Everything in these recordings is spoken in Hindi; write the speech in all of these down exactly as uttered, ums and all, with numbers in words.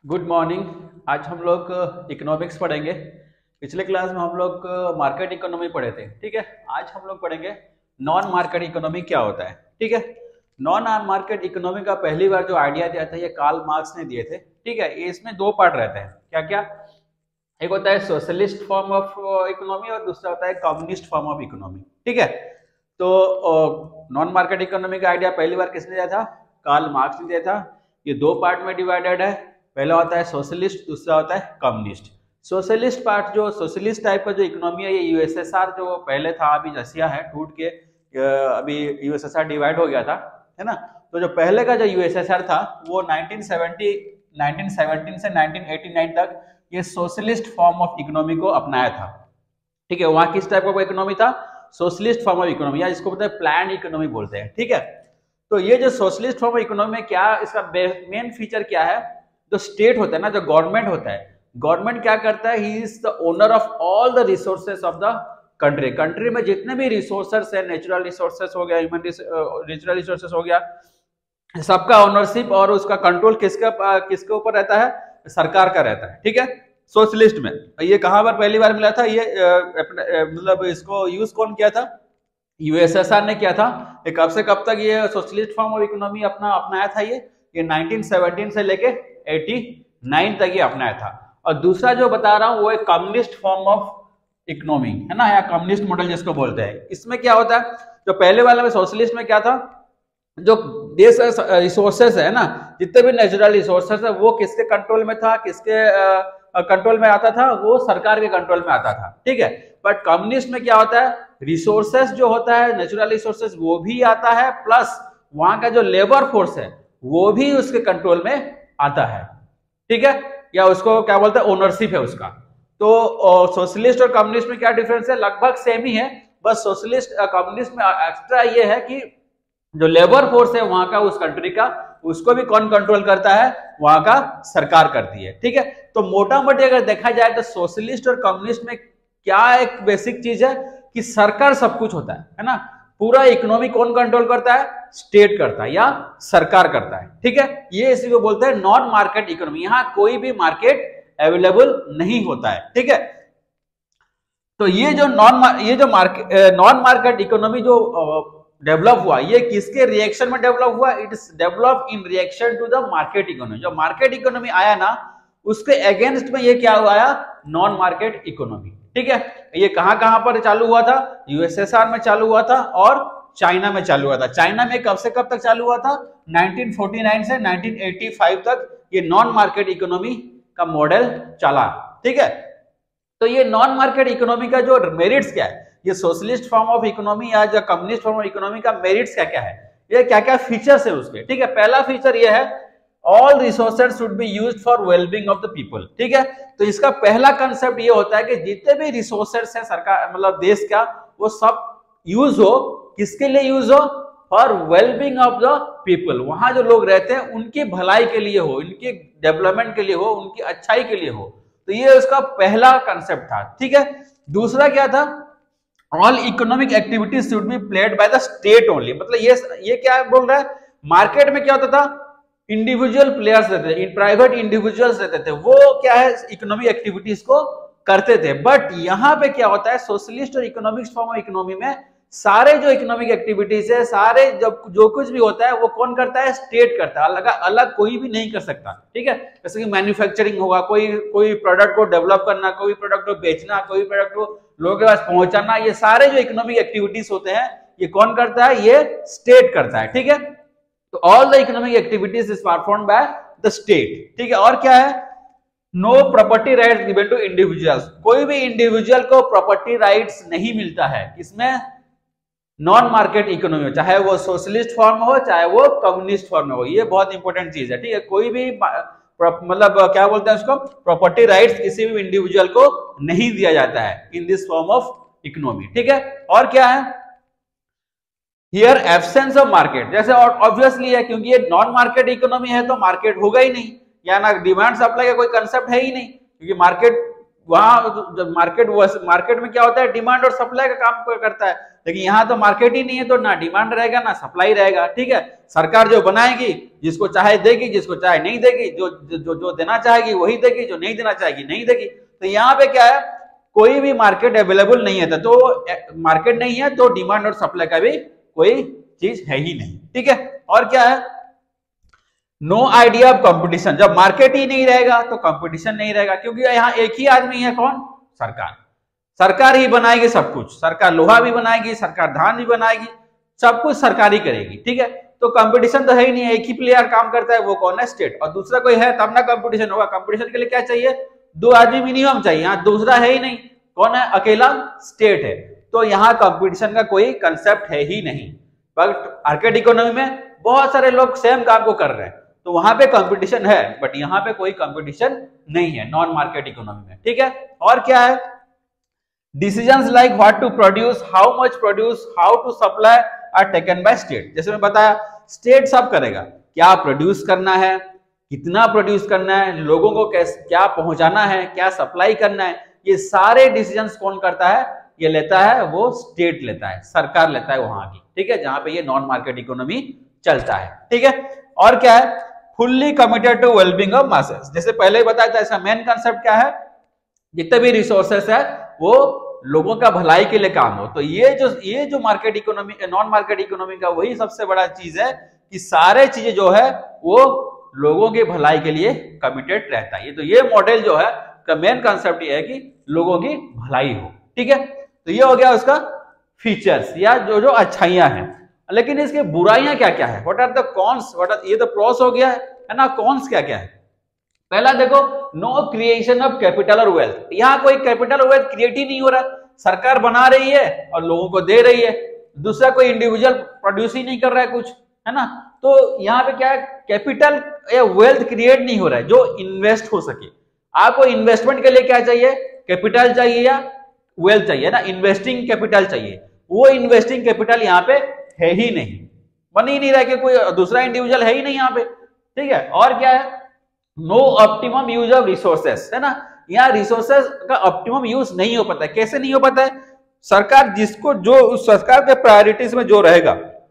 Good morning. आज हम लोग इकोनॉमिक्स पढ़ेंगे। पिछले क्लास में हम लोग मार्केट इकोनॉमी पढ़े थे। ठीक है, आज हम लोग पढ़ेंगे नॉन मार्केट इकोनॉमी क्या होता है। ठीक है, नॉन मार्केट इकोनॉमी का पहली बार जो आइडिया दिया था ये कार्ल मार्क्स ने दिए थे। ठीक है, इसमें दो पार्ट रहते हैं। क्या क्या? एक होता है सोशलिस्ट फॉर्म ऑफ इकोनॉमी और दूसरा होता है कम्युनिस्ट फॉर्म ऑफ इकोनॉमी। ठीक है, तो नॉन मार्केट इकोनॉमी का आइडिया पहली बार किसने दिया था? कार्ल मार्क्स ने दिया था। ये दो पार्ट में डिवाइडेड है। पहला होता है सोशलिस्ट, दूसरा होता है कम्युनिस्ट। सोशलिस्ट पार्ट जो सोशलिस्ट टाइप का जो इकोनॉमी है ये यूएसएसआर जो पहले था, अभी रसिया है टूट के अभी यूएसएसआर डिवाइड हो गया था, है ना। तो जो पहले का जो यूएसएसआर था वो नाइनटीन सेवेंटी नाइनटीन सेवेंटीन से नाइनटीन एटी नाइन तक ये सोशलिस्ट फॉर्म ऑफ इकोनॉमी को अपनाया था। ठीक है, वहां किस टाइप का इकोनॉमी था? सोशलिस्ट फॉर्म ऑफ इकोनॉमी, या इसको बोलते हैं प्लान इकोनॉमी बोलते हैं। ठीक है, तो ये जो सोशलिस्ट फॉर्म ऑफ इकोनॉमी में क्या इसका मेन फीचर क्या है? जो स्टेट होता है ना, जो गवर्नमेंट होता है, गवर्नमेंट क्या करता है? He is the owner of all the resources of the country. Country में जितने भी रिसोर्सेस है, नेचुरल रिसोर्सेस हो गया, ह्यूमन नेचुरल रिसोर्सेस हो गया, सबका ओनरशिप और उसका कंट्रोल किसके किसके ऊपर रहता है? सरकार का रहता है। ठीक है, सोशलिस्ट में ये कहां पर पहली बार मिला था? ये मतलब इसको यूज कौन किया था? यूएसएसआर ने किया था। ये कब से कब तक ये सोशलिस्ट फॉर्म ऑफ इकोनॉमी अपना अपनाया था? ये ये नाइनटीन सेवेंटीन से लेके एटी नाइन तक ये अपनाया था। और दूसरा जो बता रहा हूं वो एक कम्युनिस्ट फॉर्म ऑफ इकोनॉमी है ना, या कम्युनिस्ट मॉडल जिसको बोलते हैं। इसमें क्या होता है? जो पहले वाला में सोशलिस्ट में क्या था? जो देश रिसोर्सेस है ना, जितने भी नेचुरल रिसोर्सेस है वो किसके कंट्रोल में था? किसके कंट्रोल में आता था? वो सरकार के कंट्रोल में आता था। ठीक है, बट कम्युनिस्ट में क्या होता है? रिसोर्सेस जो होता है, नेचुरल रिसोर्सेस वो भी आता है, प्लस वहां का जो लेबर फोर्स है वो भी उसके कंट्रोल में आता है। ठीक है, या उसको क्या बोलते हैं? ओनरशिप है उसका। तो सोशलिस्ट और कम्युनिस्ट में क्या डिफरेंस है? लगभग सेम ही है, बस सोशलिस्ट कम्युनिस्ट में एक्स्ट्रा ये है कि जो लेबर फोर्स है वहां का, उस कंट्री का, उसको भी कौन कंट्रोल करता है? वहां का सरकार करती है। ठीक है, तो मोटा मोटी अगर देखा जाए तो सोशलिस्ट और कम्युनिस्ट में क्या एक बेसिक चीज है कि सरकार सब कुछ होता है, है ना। पूरा इकोनॉमी कौन कंट्रोल करता है? स्टेट करता है या सरकार करता है। ठीक है, ये इसी को बोलते हैं नॉन मार्केट इकोनॉमी। यहां कोई भी मार्केट अवेलेबल नहीं होता है। ठीक है, तो ये जो नॉन ये जो मार्केट नॉन मार्केट इकोनॉमी जो डेवलप हुआ, ये किसके रिएक्शन में डेवलप हुआ? It is develop in reaction to the market economy. जो मार्केट इकोनॉमी आया ना, उसके अगेंस्ट में ये क्या आया? Non market economy. ठीक है, ये कहां कहां पर चालू हुआ था? यूएसएसआर में चालू हुआ था और चाइना में चालू हुआ था। चाइना में कब से कब तक चालू हुआ था? नाइनटीन फोर्टी नाइन से नाइनटीन एटी फाइव तक ये नॉन मार्केट इकोनॉमी का मॉडल चला। ठीक है, तो ये नॉन मार्केट इकोनॉमी का जो मेरिट्स क्या है, ये सोशलिस्ट फॉर्म ऑफ इकोनॉमी या जो कम्युनिस्ट फॉर्म ऑफ इकोनॉमी का मेरिट्स क्या क्या है, ये क्या क्या फीचर्स है उसके। ठीक है, पहला फीचर ये है all resources should be used for wellbeing of the people. ठीक है, तो इसका पहला कंसेप्ट ये होता है कि जितने भी रिसोर्सेज है सरकार मतलब देश का, वो सब यूज हो, किसके लिए यूज हो? For wellbeing of the people. वहां जो लोग रहते हैं उनकी भलाई के लिए हो, उनके डेवलपमेंट के लिए हो, उनकी अच्छाई के लिए हो। तो ये उसका पहला कंसेप्ट था। ठीक है, दूसरा क्या था? All economic activities should be played by the state only. मतलब ये ये क्या बोल रहा है? मार्केट में क्या होता था? इंडिविजुअल प्लेयर्स रहते थे, प्राइवेट इंडिविजुअल्स रहते थे, वो क्या है? इकोनॉमिक एक्टिविटीज को करते थे। बट यहाँ पे क्या होता है? सोशलिस्ट और इकोनॉमिक्स फॉर्म ऑफ इकोनॉमी में सारे जो इकोनॉमिक एक्टिविटीज है, सारे जब जो कुछ भी होता है वो कौन करता है? स्टेट करता है। अलग अलग कोई भी नहीं कर सकता। ठीक है, जैसे कि मैन्युफैक्चरिंग होगा, कोई कोई प्रोडक्ट को डेवलप करना, कोई प्रोडक्ट को बेचना, कोई प्रोडक्ट को लोगों के पास पहुंचाना, ये सारे जो इकोनॉमिक एक्टिविटीज होते हैं ये कौन करता है? ये स्टेट करता है। ठीक है, तो all the economic activities is performed by the state. ठीक है, और क्या है? No property rights given to individuals. कोई भी इंडिविजुअल को प्रॉपर्टी राइट्स नहीं मिलता है इसमें नॉन मार्केट इकोनॉमी में, चाहे वो सोशलिस्ट फॉर्म हो चाहे वो कम्युनिस्ट फॉर्म में हो। ये बहुत इंपॉर्टेंट चीज है। ठीक है, कोई भी मतलब क्या बोलते हैं उसको? प्रॉपर्टी राइट्स किसी भी इंडिविजुअल को नहीं दिया जाता है in this form of economy. ठीक है, और क्या है? Here absence of market. जैसे ऑब्वियसली है, क्योंकि ये नॉन मार्केट इकोनॉमी है तो मार्केट होगा ही नहीं, या ना डिमांड सप्लाई का कोई कंसेप्ट है ही नहीं, क्योंकि मार्केट वहां जब मार्केट मार्केट में क्या होता है, डिमांड और सप्लाई का काम करता है, लेकिन यहाँ तो मार्केट ही नहीं है, तो ना डिमांड रहेगा ना सप्लाई रहेगा। ठीक है, सरकार जो बनाएगी जिसको चाहे देगी, जिसको चाहे नहीं देगी, जो जो जो देना चाहेगी वही देगी, जो नहीं देना चाहेगी नहीं देगी। तो यहाँ पे क्या है, कोई भी मार्केट अवेलेबल नहीं है, तो मार्केट नहीं है तो डिमांड और सप्लाई का भी कोई चीज है ही नहीं। ठीक है, और क्या है, नो आइडिया ऑफ कंपटीशन। जब मार्केट ही नहीं रहेगा तो कंपटीशन नहीं रहेगा, क्योंकि यहाँ एक ही आदमी है, कौन, सरकार। सरकार ही बनाएगी सब कुछ, सरकार लोहा भी बनाएगी, सरकार धान भी बनाएगी, सब कुछ सरकार ही करेगी। ठीक है, तो कंपटीशन तो है ही नहीं, एक ही प्लेयर काम करता है, वो कौन है, स्टेट। और दूसरा कोई है तब ना कंपटीशन होगा। कंपटीशन के लिए क्या चाहिए, दो आदमी मिनिमम चाहिए, यहाँ दूसरा है ही नहीं, कौन है, अकेला स्टेट है। तो यहाँ कंपटीशन का कोई कंसेप्ट है ही नहीं। बट मार्केट इकोनॉमी में बहुत सारे लोग सेम काम को कर रहे हैं, तो वहां पे कंपटीशन है, बट यहाँ पे कोई कंपटीशन नहीं है नॉन मार्केट इकोनॉमी में। ठीक है, और क्या है, decisions like what to produce, how much produce, how to supply are taken by state. जैसे मैं बताया, स्टेट सब करेगा, क्या प्रोड्यूस करना है, कितना प्रोड्यूस करना है, लोगों को कैसे क्या पहुंचाना है, क्या सप्लाई करना है, ये सारे डिसीजंस कौन करता है, ये लेता है वो स्टेट लेता है, सरकार लेता है वहां की। ठीक है, जहां पे ये नॉन मार्केट इकोनॉमी चलता है। ठीक है, और क्या है, fully committed to wellbeing of masses. जैसे पहले ही बताया था, इसका मेन कंसेप्ट क्या है, जितने भी रिसोर्सेस है वो लोगों का भलाई के लिए काम हो। तो ये जो ये जो market economy, non market economy का वही सबसे बड़ा चीज है कि सारे चीजें जो है वो लोगों के भलाई के लिए कमिटेड रहता है। ये तो ये मॉडल जो है का मेन कंसेप्ट ये है कि लोगों की भलाई हो। ठीक है, तो ये हो गया उसका फीचर्स या जो जो अच्छाइयां हैं। लेकिन इसके बुराइयां क्या क्या है, what are the cons, what are, ये तो प्रोस हो गया है ना, कॉन्स क्या क्या है। पहला देखो, नो क्रिएशन ऑफ कैपिटल और वेल्थ। यहाँ कोई कैपिटल और वेल्थ क्रिएट ही नहीं हो रहा, सरकार बना रही है और लोगों को दे रही है, दूसरा कोई इंडिविजुअल प्रोड्यूस ही नहीं कर रहा है कुछ, है ना। तो यहाँ पे क्या है, कैपिटल या वेल्थ क्रिएट नहीं हो रहा है जो इन्वेस्ट हो सके। आपको इन्वेस्टमेंट के लिए क्या चाहिए, कैपिटल चाहिए या वेल्थ चाहिए ना, इन्वेस्टिंग कैपिटल चाहिए। वो इन्वेस्टिंग कैपिटल यहाँ पे है ही नहीं, बन ही नहीं रहा कि कोई दूसरा इंडिविजुअल है ही नहीं यहाँ पे। ठीक है, और क्या है, no optimum use of resources, है ना। यहाँ रिसोर्सेस का ऑप्टिमम यूज नहीं हो पाता है। कैसे नहीं हो पाता है, सरकार जिसको जो उस सरकार के प्रायोरिटीज में जो रहेगा,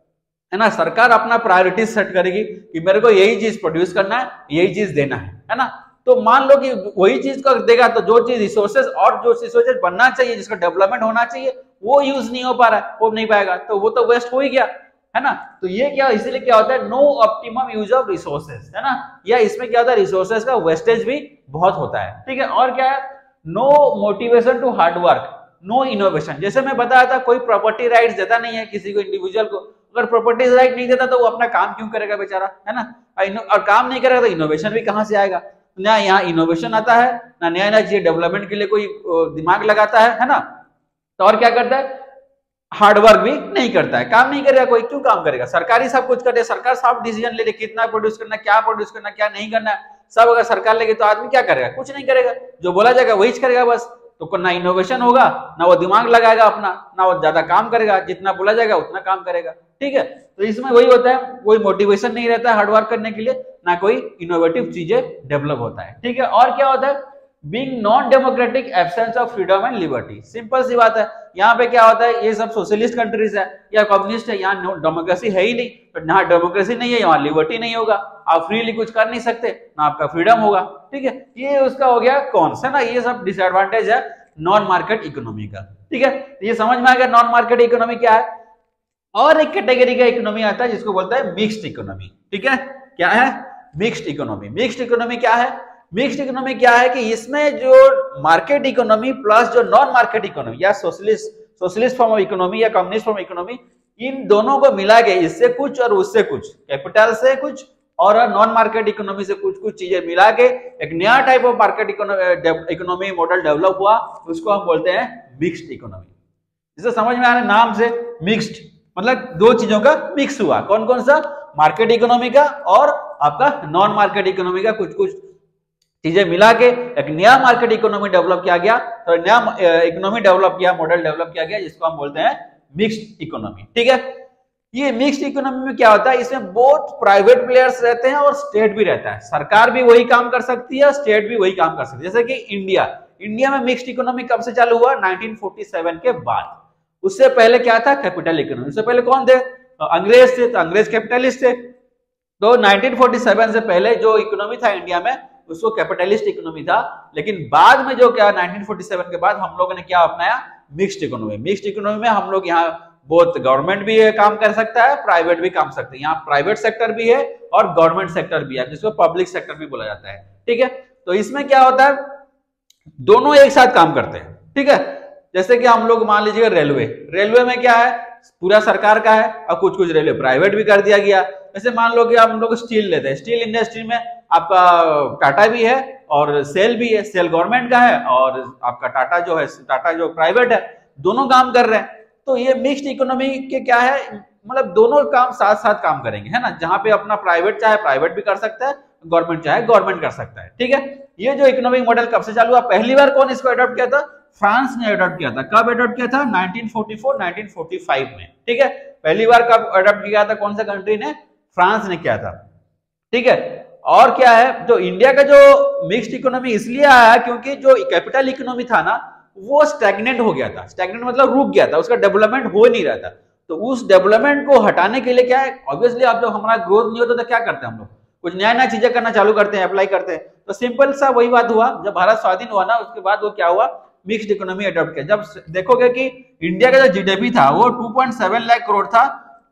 है ना, सरकार अपना प्रायोरिटीज सेट करेगी कि मेरे को यही चीज प्रोड्यूस करना है, यही चीज देना है, है ना। तो मान लो कि वही चीज को देगा, तो जो चीज रिसोर्सेज और जो रिसोर्सेज बनना चाहिए, जिसका डेवलपमेंट होना चाहिए, वो यूज नहीं हो पा रहा है, वो नहीं पाएगा, तो वो तो वेस्ट हो ही गया, है ना। तो ये क्या, इसीलिए क्या होता है, no optimum use of resources, है ना। या इसमें क्या होता है, रिसोर्सेज का वेस्टेज भी बहुत होता है। ठीक है, और क्या है, no motivation to hard work, no innovation. जैसे मैं बताया था, कोई प्रॉपर्टी राइट्स देता नहीं है किसी को, इंडिविजुअल को। अगर प्रॉपर्टी राइट नहीं देता तो वो अपना काम क्यों करेगा बेचारा, है ना। और काम नहीं करेगा तो इनोवेशन भी कहां से आएगा, ना यहाँ इनोवेशन आता है, ना नया नया चीज डेवलपमेंट के लिए कोई दिमाग लगाता है, है ना। तो और क्या करता है, हार्डवर्क भी नहीं करता है, काम नहीं करेगा कोई, क्यों काम करेगा, सरकार ही सब कुछ करे, सरकार सब डिसीजन ले ले, कितना प्रोड्यूस करना, क्या प्रोड्यूस करना, क्या नहीं करना, सब अगर सरकार लेगी तो आदमी क्या करेगा, कुछ नहीं करेगा, जो बोला जाएगा वही करेगा बस। तो ना इनोवेशन होगा, ना वो दिमाग लगाएगा अपना, ना वो ज्यादा काम करेगा, जितना बोला जाएगा उतना काम करेगा। ठीक है, तो इसमें वही होता है, कोई मोटिवेशन नहीं रहता है हार्डवर्क करने के लिए, ना कोई इनोवेटिव चीजें डेवलप होता है। ठीक है, और क्या होता है, being non democratic, absence of freedom and liberty. Simple सी बात है, यहाँ पे क्या होता है, ये सब सोशलिस्ट कंट्रीज है या कम्युनिस्ट है, यहाँ डेमोक्रेसी है ही नहीं, तो यहाँ डेमोक्रेसी नहीं है, यहाँ लिबर्टी नहीं होगा, आप फ्रीली कुछ कर नहीं सकते, ना आपका फ्रीडम होगा। ठीक है, ये उसका हो गया कॉन्स, है ना, ये सब डिसएडवांटेज है नॉन मार्केट इकोनॉमी का। ठीक है, ये समझ में आ गया नॉन मार्केट इकोनॉमी क्या है। और एक कैटेगरी का इकोनॉमी आता है जिसको बोलता है मिक्स्ड इकोनॉमी। ठीक है, क्या है, मिक्स्ड इकोनॉमी। मिक्स्ड इकोनॉमी क्या है, मिक्स्ड इकोनॉमी क्या है कि इसमें जो मार्केट इकोनॉमी प्लस जो नॉन मार्केट इकोनॉमी या socialist socialist form of economy या कम्युनिस्ट फॉर्म ऑफ इकोनॉमी, इन दोनों को मिला के, इससे कुछ और उससे कुछ, कैपिटल से कुछ और नॉन मार्केट इकोनॉमी से कुछ कुछ चीजें मिला के एक नया type of market economy model develop हुआ, उसको हम बोलते हैं मिक्स्ड इकोनॉमी। जिसे समझ में आ रहा है नाम से, मिक्स्ड मतलब दो चीजों का मिक्स हुआ। कौन कौन सा, मार्केट इकोनॉमी का और आपका नॉन मार्केट इकोनॉमी का, कुछ कुछ चीजें मिला के एक नया मार्केट इकोनॉमी डेवलप किया गया, तो नया इकोनॉमी डेवलप किया, मॉडल डेवलप किया गया, जिसको हम बोलते हैं मिक्स्ड इकोनॉमी। ठीक है, ये मिक्स्ड इकोनॉमी में क्या होता है, इसमें बहुत प्राइवेट प्लेयर्स रहते हैं और स्टेट भी रहता है। सरकार भी वही काम कर सकती है, स्टेट भी वही काम कर सकती है। जैसे कि इंडिया इंडिया में मिक्स्ड इकोनॉमी कब से चालू हुआ? नाइनटीन फोर्टी सेवन के बाद। उससे पहले क्या था? Capital economy. उससे पहले कौन थे? अंग्रेज थे, तो अंग्रेज कैपिटलिस्ट थे। तो नाइनटीन फोर्टी सेवन से पहले जो इकोनॉमी था इंडिया में उसको कैपिटलिस्ट इकोनॉमी था, लेकिन बाद में जो क्या नाइनटीन फोर्टी सेवन के बाद हम लोगों ने क्या अपनाया? Mixed economy. मिक्स्ड इकोनॉमी में हम लोग यहाँ बहुत गवर्नमेंट भी काम कर सकता है, प्राइवेट भी काम सकते हैं। यहाँ प्राइवेट सेक्टर भी है और गवर्नमेंट सेक्टर भी है, जिसको पब्लिक सेक्टर भी बोला जाता है। ठीक है, तो इसमें क्या होता है? दोनों एक साथ काम करते हैं। ठीक है, जैसे कि हम लोग मान लीजिए रेलवे, रेलवे में क्या है? पूरा सरकार का है और कुछ कुछ रेलवे प्राइवेट भी कर दिया गया। जैसे मान लो कि हम लोग स्टील लेते हैं, स्टील इंडस्ट्री में आपका टाटा भी है और सेल भी है। सेल गवर्नमेंट का है और आपका टाटा जो है, टाटा जो प्राइवेट है, दोनों काम कर रहे हैं। तो ये मिक्स्ड इकोनॉमी के क्या है, मतलब दोनों काम साथ साथ काम करेंगे, है ना। जहां पे अपना प्राइवेट चाहे प्राइवेट भी कर सकता है, गवर्नमेंट चाहे गवर्नमेंट कर सकता है। ठीक है, ये जो इकोनॉमिक मॉडल कब से चालू हुआ? पहली बार कौन इसको अडॉप्ट किया था? फ्रांस ने अडॉप्ट किया था। कब अडॉप्ट किया था? Nineteen forty four nineteen forty five में। ठीक है, पहली बार कब अडॉप्ट किया था? कौन सा कंट्री ने? फ्रांस ने किया था। ठीक है, और क्या है, जो इंडिया का जो मिक्स्ड इकोनॉमी इसलिए आया क्योंकि जो कैपिटल इकोनॉमी था ना वो स्टैग्नेंट हो गया था। स्टैग्नेंट मतलब रुक गया था, उसका डेवलपमेंट हो नहीं रहा था। तो उस डेवलपमेंट को हटाने के लिए क्या है, ऑब्वियसली आप जब हमारा ग्रोथ नहीं होता तो क्या करते हैं हम लोग? कुछ नया नया चीजें करना चालू करते हैं, अप्लाई करते हैं। तो सिंपल सा वही बात हुआ, जब भारत स्वाधीन हुआ ना उसके बाद वो क्या हुआ? मिक्स्ड इकोनॉमी अडॉप्ट किया। जब देखोगे कि इंडिया का जो जीडीपी था वो two point seven lakh crore था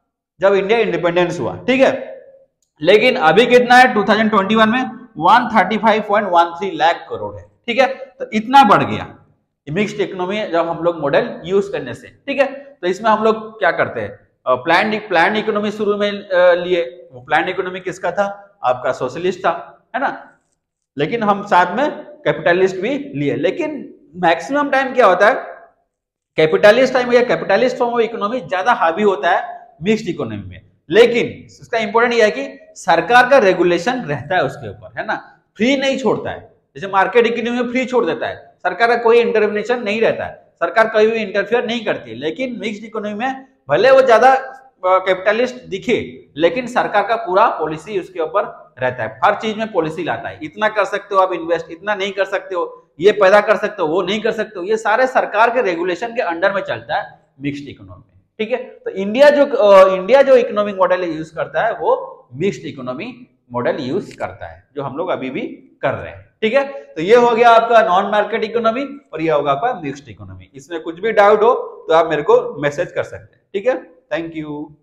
जब इंडिया इंडिपेंडेंस हुआ। ठीक है, लेकिन अभी कितना है? टू थाउजेंड ट्वेंटी वन में one thirty five point one three lakh crore है। ठीक है, तो इतना बढ़ गया मिक्स्ड इकोनॉमी जब हम लोग मॉडल यूज करने से। ठीक है, तो इसमें हम लोग क्या करते हैं? प्लान प्लान इकोनॉमी शुरू में लिए। वो प्लान इकोनॉमी किसका था? आपका सोशलिस्ट था, है ना। लेकिन हम साथ में कैपिटलिस्ट भी लिए। लेकिन मैक्सिमम टाइम क्या होता है? कैपिटलिस्ट टाइम या कैपिटलिस्ट फॉर्म ऑफ इकोनॉमी ज्यादा हावी होता है मिक्स्ड इकोनॉमी में। लेकिन इसका इंपॉर्टेंट यह है कि सरकार का रेगुलेशन रहता है उसके ऊपर, है ना। फ्री नहीं छोड़ता है, जैसे मार्केट इकोनॉमी में फ्री छोड़ देता है, सरकार का कोई इंटरवेंशन नहीं रहता है, सरकार कभी भी इंटरफियर नहीं करती। लेकिन मिक्स्ड इकोनॉमी में भले वो ज्यादा कैपिटलिस्ट दिखे, लेकिन सरकार का पूरा पॉलिसी उसके ऊपर रहता है। हर चीज में पॉलिसी लाता है, इतना कर सकते हो आप इन्वेस्ट, इतना नहीं कर सकते हो, ये पैदा कर सकते हो, वो नहीं कर सकते हो। ये सारे सरकार के रेगुलेशन के अंडर में चलता है मिक्स्ड इकोनॉमी। ठीक है, तो इंडिया जो इंडिया जो इकोनॉमिक मॉडल यूज करता है वो मिक्स्ड इकोनॉमी मॉडल यूज करता है, जो हम लोग अभी भी कर रहे हैं। ठीक है, तो ये हो गया आपका नॉन मार्केट इकोनॉमी और ये होगा आपका मिक्स्ड इकोनॉमी। इसमें कुछ भी डाउट हो तो आप मेरे को मैसेज कर सकते हैं। ठीक है, थैंक यू।